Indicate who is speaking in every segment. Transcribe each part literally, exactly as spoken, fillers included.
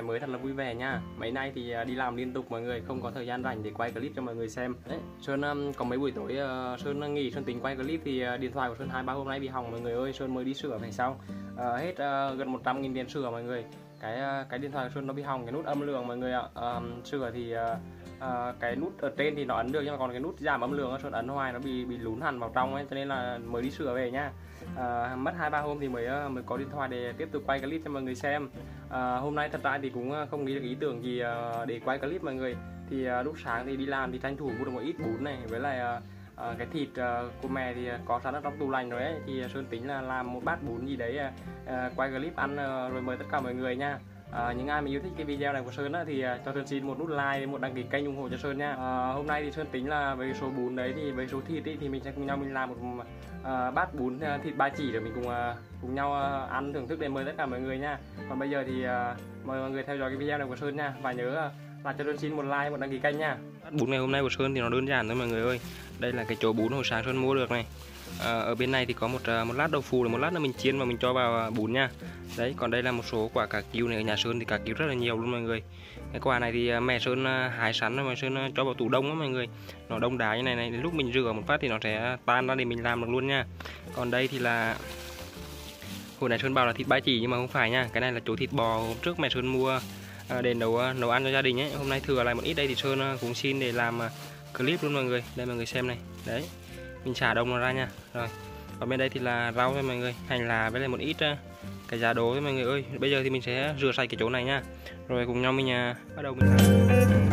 Speaker 1: mới thật là vui vẻ nha. Mấy nay thì đi làm liên tục mọi người, không có thời gian rảnh để quay clip cho mọi người xem. Đấy, Sơn um, có mấy buổi tối uh, Sơn nghỉ, Sơn tính quay clip thì uh, điện thoại của Sơn hai ba hôm nay bị hỏng mọi người ơi. Sơn mới đi sửa phải xong, uh, hết uh, gần một trăm nghìn tiền sửa mọi người. Cái uh, cái điện thoại của Sơn nó bị hỏng cái nút âm lượng mọi người ạ. Uh, sửa thì uh, uh, cái nút ở trên thì nó ấn được, nhưng mà còn cái nút giảm âm lượng Sơn ấn hoài nó bị bị lún hẳn vào trong ấy, cho nên là mới đi sửa về nhá. À, mất hai ba hôm thì mới mới có điện thoại để tiếp tục quay clip cho mọi người xem. À, hôm nay thật ra thì cũng không nghĩ được ý tưởng gì để quay clip mọi người. Thì lúc sáng thì đi làm thì tranh thủ mua được một ít bún này, với lại à, cái thịt của mẹ thì có sẵn ở trong tủ lạnh rồi ấy, thì Sơn tính là làm một bát bún gì đấy à, quay clip ăn rồi mời tất cả mọi người nha. À, những ai mà yêu thích cái video này của Sơn á, thì uh, cho Sơn xin một nút like, một đăng ký kênh ủng hộ cho Sơn nha. À, hôm nay thì Sơn tính là với số bún đấy thì với số thịt ấy, thì mình sẽ cùng nhau mình làm một uh, bát bún uh, thịt ba chỉ để mình cùng uh, cùng nhau uh, ăn thưởng thức để mời tất cả mọi người nha. Còn bây giờ thì uh, mời mọi người theo dõi cái video này của Sơn nha, và nhớ uh, là cho Sơn xin một like, một đăng ký kênh nha. Bát bún ngày hôm nay của Sơn thì nó đơn giản thôi mọi người ơi. Đây là cái chỗ bún hồi sáng Sơn mua được này. À, ở bên này thì có một một lát đậu phụ, một lát nữa mình chiên và mình cho vào bún nha. Đấy, còn đây là một số quả cà kiu này, ở nhà Sơn thì cà kiu rất là nhiều luôn mọi người. Cái quả này thì mẹ Sơn hái sẵn rồi mà Sơn cho vào tủ đông á mọi người. Nó đông đá như này này, đến lúc mình rửa một phát thì nó sẽ tan ra để mình làm được luôn nha. Còn đây thì là hồi nãy Sơn bảo là thịt ba chỉ nhưng mà không phải nha. Cái này là chỗ thịt bò hôm trước mẹ Sơn mua để nấu nấu ăn cho gia đình ấy. Hôm nay thừa lại một ít đây thì Sơn cũng xin để làm clip luôn mọi người. Đây mọi người xem này. Đấy, mình xả đông nó ra nha. Rồi, còn bên đây thì là rau thôi mọi người, hành lá với lại một ít cái giá đố thôi mọi người ơi. Bây giờ thì mình sẽ rửa sạch cái chỗ này nha, rồi cùng nhau mình uh, bắt đầu mình làm.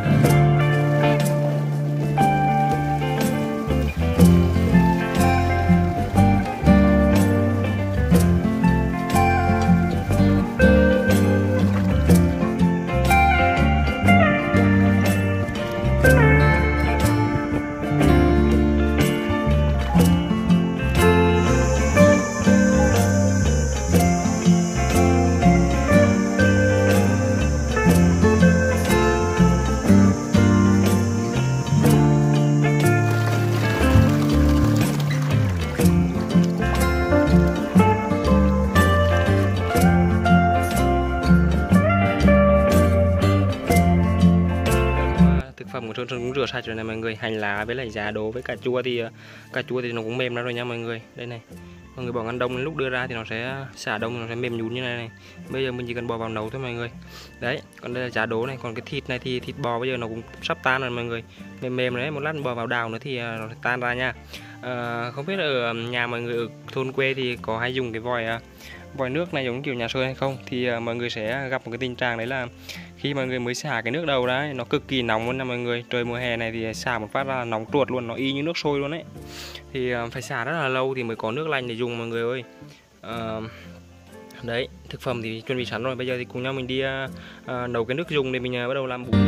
Speaker 1: Phẩm của Sơn Sơn cũng rửa sạch rồi này mọi người. Hành lá với lại giá đố với cà chua thì cà chua thì nó cũng mềm ra rồi nha mọi người. Đây này, mọi người bỏ ngăn đông, lúc đưa ra thì nó sẽ xả đông, nó sẽ mềm nhún như này này. Bây giờ mình chỉ cần bỏ vào nấu thôi mọi người. Đấy, còn đây là giá đố này. Còn cái thịt này thì thịt bò bây giờ nó cũng sắp tan rồi mọi người, mềm mềm đấy. Một lát bỏ vào đào nữa thì nó sẽ tan ra nha. À, không biết ở nhà mọi người ở thôn quê thì có hay dùng cái vòi vòi nước này giống kiểu nhà Sơn hay không, thì uh, mọi người sẽ gặp một cái tình trạng đấy là khi mọi người mới xả cái nước đầu ra nó cực kỳ nóng luôn nha mọi người. Trời mùa hè này thì xả một phát ra là nóng ruột luôn, nó y như nước sôi luôn đấy. Thì uh, phải xả rất là lâu thì mới có nước lạnh để dùng mọi người ơi. Uh, đấy, thực phẩm thì chuẩn bị sẵn rồi. Bây giờ thì cùng nhau mình đi uh, uh, nấu cái nước dùng để mình uh, bắt đầu làm bún.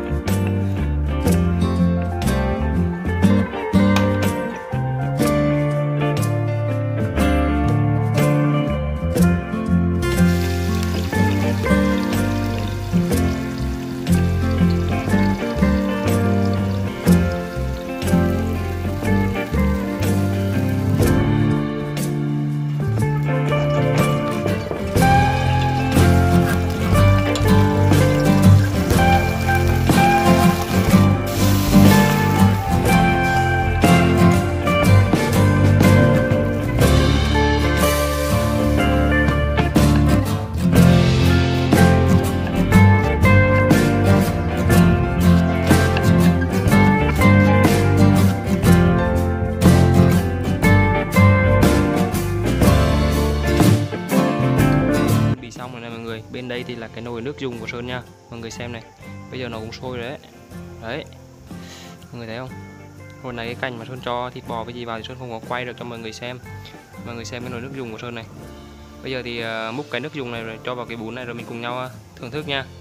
Speaker 1: Xong rồi này mọi người. Bên đây thì là cái nồi nước dùng của Sơn nha, mọi người xem này. Bây giờ nó cũng sôi rồi đấy. Đấy, mọi người thấy không? Hồi nãy cái cành mà Sơn cho thịt bò với gì vào thì Sơn không có quay được cho mọi người xem. Mọi người xem cái nồi nước dùng của Sơn này. Bây giờ thì uh, múc cái nước dùng này rồi cho vào cái bún này rồi mình cùng nhau uh, thưởng thức nha.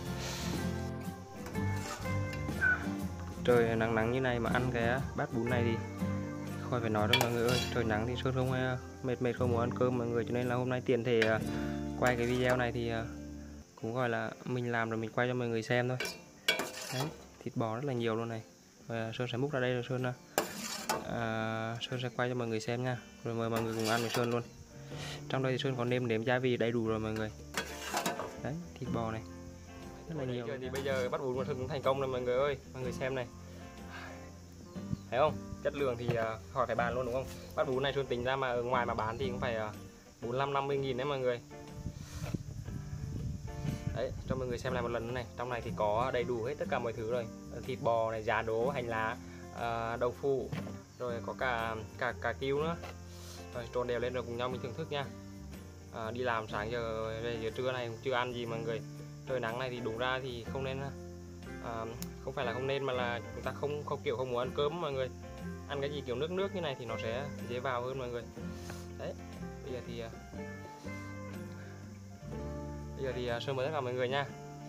Speaker 1: Trời nắng nắng như này mà ăn cái bát bún này thì khỏi phải nói đâu mọi người ơi. Trời nắng thì Sơn không uh, mệt mệt không muốn ăn cơm mọi người, cho nên là hôm nay tiện thể uh, quay cái video này thì uh, cũng gọi là mình làm rồi mình quay cho mọi người xem thôi. Đấy, thịt bò rất là nhiều luôn này. Và Sơn sẽ múc ra đây rồi Sơn uh, Sơn sẽ quay cho mọi người xem nha, rồi mời mọi người cùng ăn với Sơn luôn. Trong đây thì Sơn có nêm nếm gia vị đầy đủ rồi mọi người. Đấy, thịt bò này. rất là nhiều. Thì bây giờ bắt bún của Sơn cũng thành công rồi mọi người ơi, mọi người xem này, thấy không, chất lượng thì uh, khỏi phải bàn luôn đúng không. Bát bún này Sơn tính ra mà ở ngoài mà bán thì cũng phải uh, bốn mươi lăm năm mươi nghìn đấy mọi người. Đấy, cho mọi người xem lại một lần nữa này. Trong này thì có đầy đủ hết tất cả mọi thứ rồi, thịt bò này, giá đỗ, hành lá, uh, đậu phụ, rồi có cả cả cả kiêu nữa. Rồi trộn đều lên rồi cùng nhau mình thưởng thức nha. À, đi làm sáng giờ về giờ trưa này cũng chưa ăn gì mọi người. Trời nắng này thì đúng ra thì không nên, à, không phải là không nên mà là chúng ta không không kiểu không muốn ăn cơm mọi người. Ăn cái gì kiểu nước nước như này thì nó sẽ dễ vào hơn mọi người. Đấy, bây giờ thì bây giờ thì Sơn mời tất cả mọi người nha.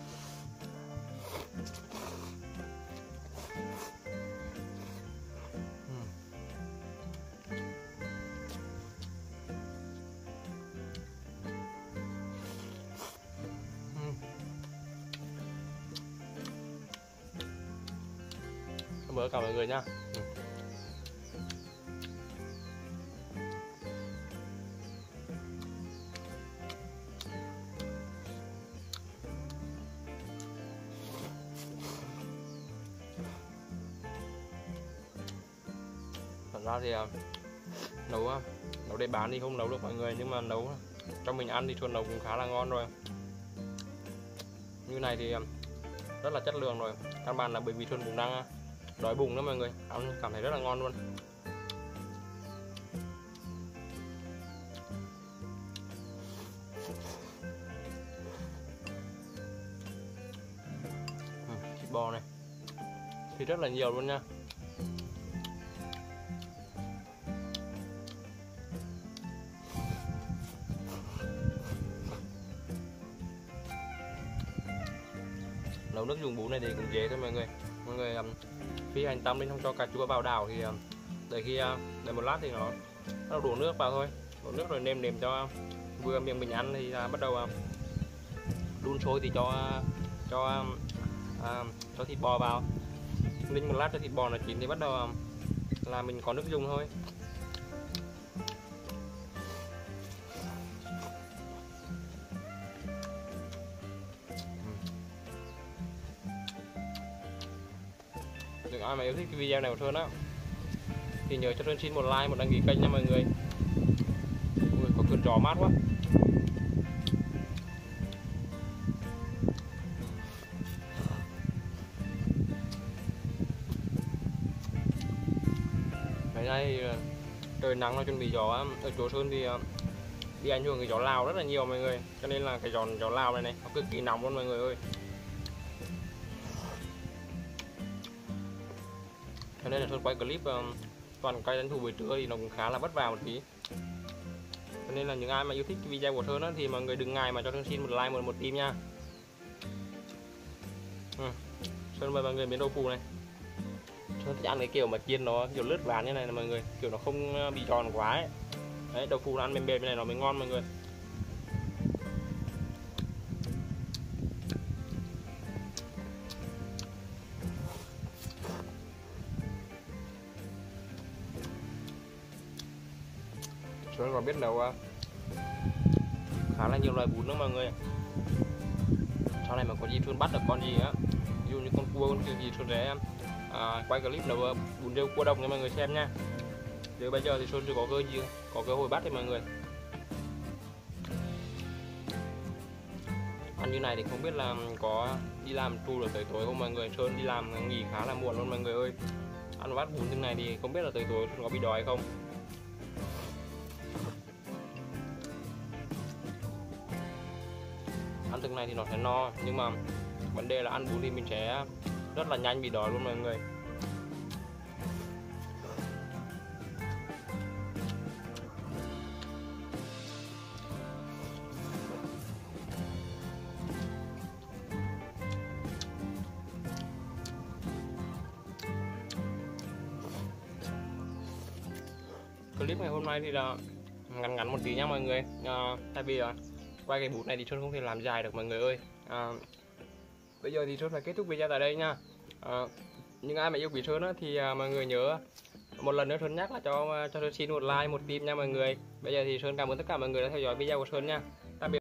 Speaker 1: Mời cả mọi người nha. Ừ. Thật ra thì uh, nấu uh, nấu để bán thì không nấu được mọi người, nhưng mà nấu cho mình ăn thì Sơn nấu cũng khá là ngon rồi. Như này thì uh, rất là chất lượng rồi. Căn bản là bởi vì Sơn cũng đang uh, đói bụng đó mọi người, ăn cảm thấy rất là ngon luôn. Ừ, thịt bò này thịt rất là nhiều luôn nha. Nấu nước dùng bún này thì cũng dễ thôi mọi người. Mọi người um, phi hành tăm lên, không cho cà chua vào đảo thì um, đợi khi uh, đợi một lát thì nó nó đổ nước vào thôi, đổ nước rồi nêm nếm cho vừa miệng mình ăn thì uh, bắt đầu uh, đun sôi thì cho uh, cho uh, uh, cho thịt bò vào, ninh một lát cho thịt bò nó chín thì bắt đầu uh, là mình có nước dùng thôi. Những ai mà yêu thích cái video này của Sơn á thì nhớ cho Sơn xin một like, một đăng ký kênh nha mọi người. Ui, có cơn gió mát quá. Ngày nay trời nắng nó chuẩn bị gió ở chỗ Sơn thì bị ảnh hưởng cái gió Lào rất là nhiều mọi người, cho nên là cái gió gió Lào này này nó cực kỳ nóng luôn mọi người ơi. Cho nên là Sơn quay clip um, toàn quay đánh thủ buổi trưa thì nó cũng khá là vất vả một tí. Cho nên là những ai mà yêu thích cái video của Sơn đó, thì mọi người đừng ngại mà cho Sơn xin một like, một một tim nha. Ừ. Sơn mời mọi người miếng đậu phụ này. Sơn thích ăn cái kiểu mà chiên nó kiểu lướt ván như này là mọi người, kiểu nó không bị giòn quá ấy. Đấy, đậu phụ nó ăn mềm mềm như này nó mới ngon mọi người. Sơn còn biết nấu khá là nhiều loại bún nữa mọi người. Sau này mà có gì Sơn bắt được con gì á, ví dụ như con cua, con gì Sơn sẽ à, quay clip nấu bún riêu cua đồng cho mọi người xem nha. Từ bây giờ thì Sơn chưa có cơ gì có cơ hội bắt thì mọi người. Ăn như này thì không biết là có đi làm tru được tới tối không mọi người. Sơn đi làm nghỉ khá là muộn luôn mọi người ơi. Ăn bát bún như này thì không biết là tới tối Sơn có bị đói hay không. Ăn từng này thì nó sẽ no, nhưng mà vấn đề là ăn bún thì mình sẽ rất là nhanh bị đói luôn mọi người. Clip ngày hôm nay thì là ngắn ngắn một tí nha mọi người, à, tại vì à, quay cái bút này thì Sơn không thể làm dài được mọi người ơi. À, bây giờ thì Sơn phải kết thúc video tại đây nha. À, những ai mà yêu quý Sơn á, thì à, mọi người nhớ một lần nữa Sơn nhắc là cho cho Sơn xin một like, một tim nha mọi người. Bây giờ thì Sơn cảm ơn tất cả mọi người đã theo dõi video của Sơn nha.